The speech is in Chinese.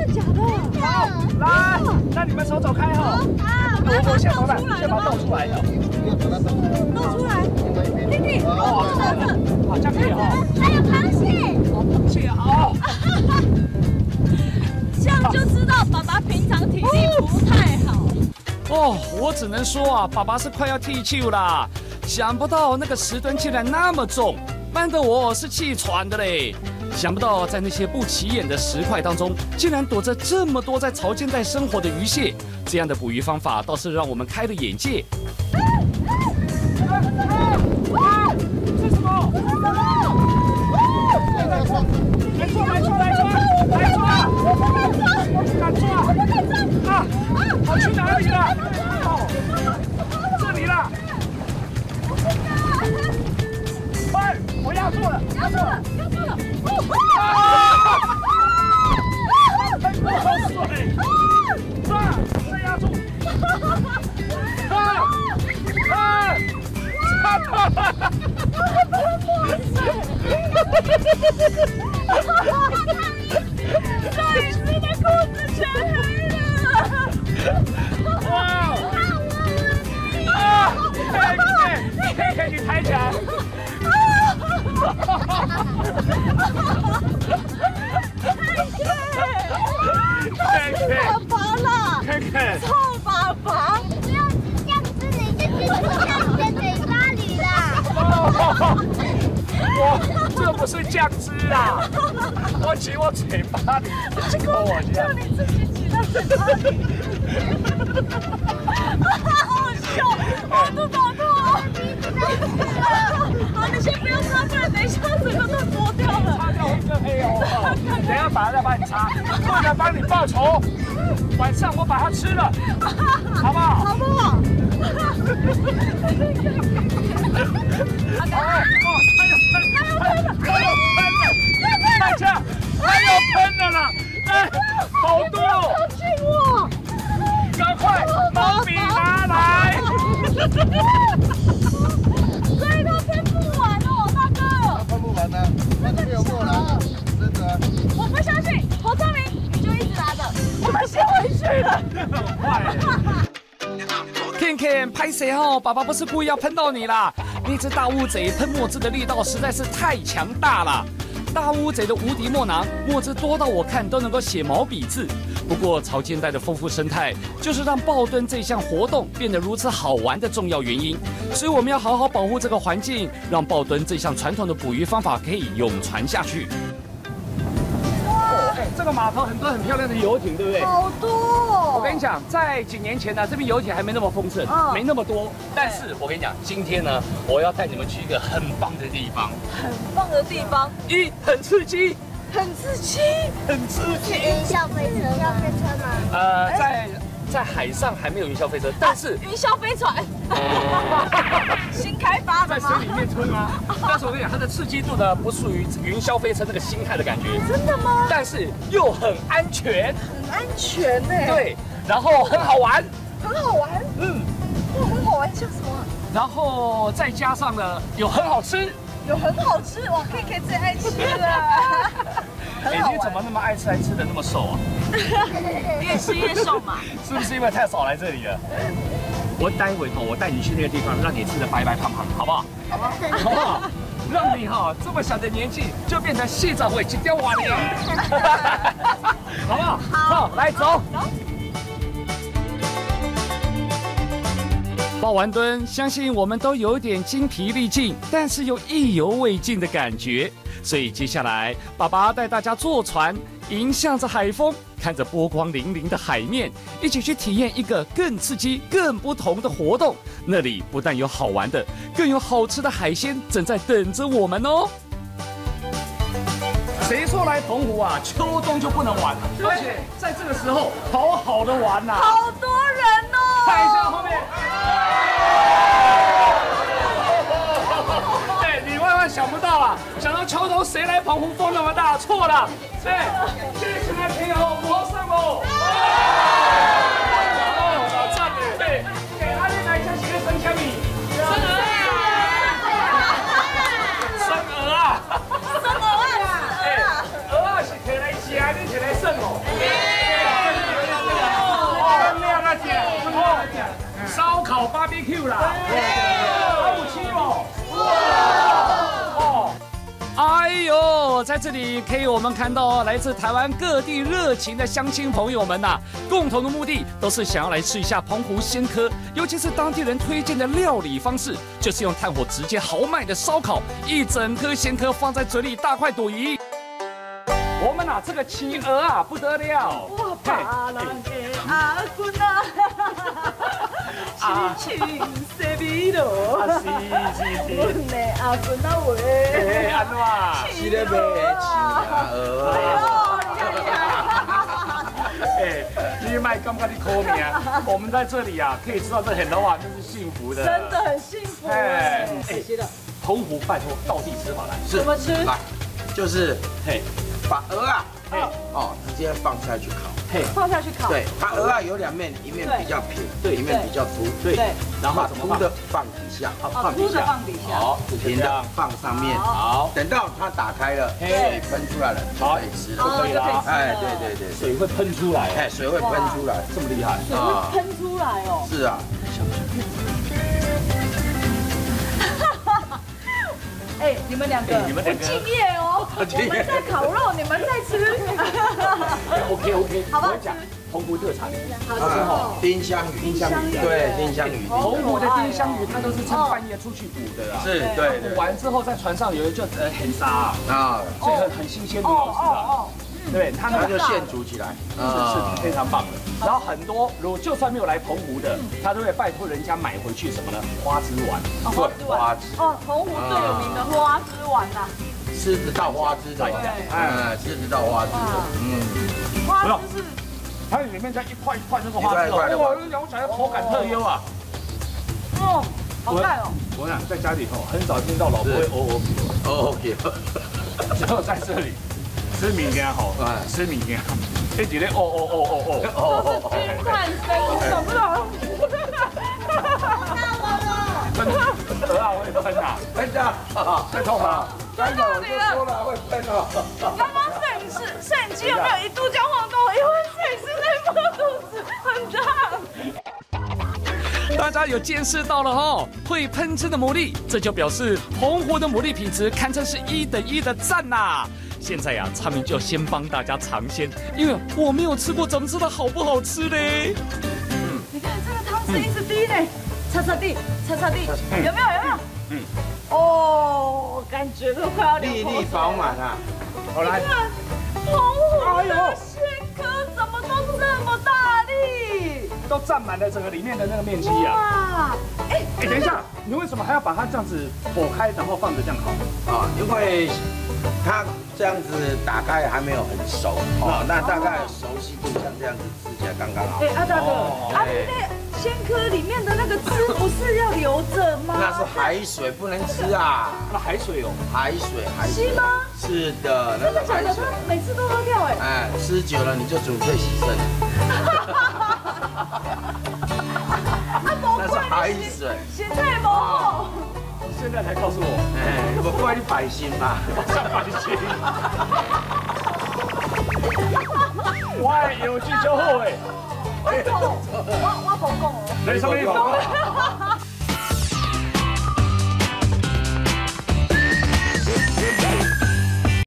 假的？ 好，来，那你们手走开哈。我先把它倒出来的。 倒出来。弟弟， 好，这样可以哈。 还有螃蟹。 好，螃蟹好。 这样就知道爸爸平常体力不太好。 哦，我只能说啊，爸爸是快要踢球啦。想不到那个10吨竟然那么重，搬得我是气喘的嘞。想不到在那些不起眼的石块当中，竟然躲着这么多在潮间带生活的鱼蟹。这样的捕鱼方法倒是让我们开了眼界。这是什么？来抓！敢抓！啊！跑去哪里了？哦，这里了。快！我压住了！喷口水！抓！再压住！ 摄影师的裤子全黑了！ 哇！可以，你抬起来。 爸爸啦！臭爸爸！ 不要这样子，你就直接在你的嘴巴里啦。 这不是酱汁啊！我挤我嘴巴里，抠我这样。 就你自己挤到嘴巴里。好笑，我肚子好痛啊！好，你先不要擦，不然等一下整个都脱掉了。 擦掉会更黑哦。等一下爸爸再帮你擦，为了帮你报仇，晚上我把它吃了，好不好？ 好不好？ 还有喷的啦！哎，好多哦！ 好紧我！ 赶快毛笔拿来！ 所以它喷不完哦，大哥。 喷不完呢，那就没有墨了，真的。 我不相信，侯昌明，你就一直拿着，我们先回去了。 Ken 拍谁哦？爸爸不是故意要喷到你啦！那只大乌贼喷墨汁的力道实在是太强大了。大乌贼的无敌墨囊，墨汁多到我看都能够写毛笔字。不过潮间带的丰富生态，就是让抱墩这项活动变得如此好玩的重要原因。所以我们要好好保护这个环境，让抱墩这项传统的捕鱼方法可以永传下去。这个码头很多很漂亮的游艇，对不对？ 好多哦！ 我跟你讲，在几年前呢，这边游艇还没那么丰盛，没那么多。但是我跟你讲，今天呢，我要带你们去一个很棒的地方。 很棒的地方， 很刺激， 很刺激， 很刺激。 云霄飞车吗？ 在海上还没有云霄飞车，但是云霄飞船，新开发的在水里面冲啊。但是我跟你讲，它的刺激度呢，不属于云霄飞车那个心态的感觉。 真的吗？ 但是又很安全， 很安全呢。 对，然后很好玩， 很好玩。哇，很好玩，像什么？ 然后再加上呢，有很好吃， 有很好吃，哇 ，K 最爱吃了。 你怎么那么爱吃，还吃的那么瘦啊？ 越吃越瘦嘛。 是不是因为太少来这里了？我待会我带你去那个地方，让你吃的白白胖胖，好不好？好不好？让你这么小的年纪就变成细长尾、金雕瓦脸，好不好？好，来走。抱完墩，相信我们都有点精疲力尽，但是又意犹未尽的感觉。所以接下来，爸爸带大家坐船，迎向着海风，看着波光粼粼的海面，一起去体验一个更刺激、更不同的活动。那里不但有好玩的，更有好吃的海鲜正在等着我们哦。谁说来澎湖啊，秋冬就不能玩？而且在这个时候，好好的玩呐！ 好多人哦！ 看一下后面。对，你万万想不到啊！想到秋冬谁来澎湖风那么大？错了，对，这群来朋友魔上喽！哦，赞的，对，给阿丽来一下写个生虾米，生鹅啊，生鹅啊，哎，鹅啊是摕来吃，你摕来耍哦。 这里可以我们看到来自台湾各地热情的乡亲朋友们呐，共同的目的都是想要来吃一下澎湖鲜科，尤其是当地人推荐的料理方式，就是用炭火直接豪迈的烧烤，一整颗鲜科放在嘴里大快朵颐。我们这个企鹅啊不得了， 哇，巴人的阿君啊，青青色美咯， 是， 阮的阿君啊喂， 安怎？ 是咧卖企鹅。 你卖感觉你可命，我们在这里啊，可以吃到这很多啊，真是幸福的， 真的很幸福哎，谢谢了。 澎湖拜托道地吃法来， 怎么吃？ 来，就是嘿， 把鹅啊，直接放下去烤。 放下去烤。 对，它鹅啊有两面，一面比较平，对，一面比较粗， 对，然后把粗的放底下， 粗的放底下， 好， 平的放上面， 好， 等到它打开了，水喷出来了，就可以吃了， 就可以了。 哎，对， 水会喷出来， 哎，水会喷出来， 这么厉害， 水会喷出来哦。 是啊。 哎，你们两个不敬业哦！我们在烤肉，你们在吃。 OK， 好吧。 澎湖特产， 丁香鱼，对，丁香鱼。 澎湖的丁香鱼，它都是趁半夜出去捕的啊。 是，对。 捕完之后在船上有人就很杀啊，所以很新鲜，很好吃啊。对，它就现煮起来， 是非常棒的。然后很多如果就算没有来澎湖的，他都会拜托人家买回去什么呢？花枝丸。 花枝。 哦，澎湖最有名的花枝丸呐。 吃得到花枝的，吃得到花枝的， 花枝是。 它里面再一块一块那个花枝，哇，咬起来口感特优啊！ 哦，好看哦！ 我想在家里头很少听到老婆会哦，只有在这里吃米羹好，吃米羹，一直咧哦， 金灿生什么了？ 鹅啊会喷啊， 喷的， 会痛吗？ 刚刚我就说了会喷哦。 刚刚摄影机有没有一度交换跟我？因为摄影师在摸肚子，很烫。 大家有见识到了哦，会喷汁的牡蛎，这就表示澎湖的牡蛎品质堪称是1等1的赞呐！现在呀，他们就先帮大家尝鲜，因为我没有吃过，怎么知道好不好吃嘞？ 你看这个汤是一直滴呢，擦地，有没有？哦，感觉都快要粒粒饱满啊！ 好来， 澎湖的鲜科怎么都这么大粒？ 都占满了整个里面的那个面积啊！ 哇，哎， 等一下，你为什么还要把它这样子剖开，然后放着这样烤？ 啊，因为它这样子打开还没有很熟，那大概熟悉度像这样子吃起来刚刚好。 哎，阿大哥，那鲜科里面的那个汁不是要留着吗？ 那是海水，不能吃啊！ 那海水哦， 海水。 是吗？ 是的，那是海水。 每次都喝掉哎。 哎，吃久了你就准备洗肾。那是海水。 咸菜包。 现在才告诉我， 哎，我怪你百姓嘛， 像百姓。我有去就好诶。 我讲哦， 你什么？